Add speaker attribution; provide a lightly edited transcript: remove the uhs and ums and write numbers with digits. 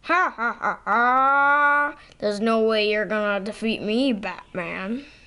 Speaker 1: Ha ha ha ha! There's no way you're gonna defeat me, Batman.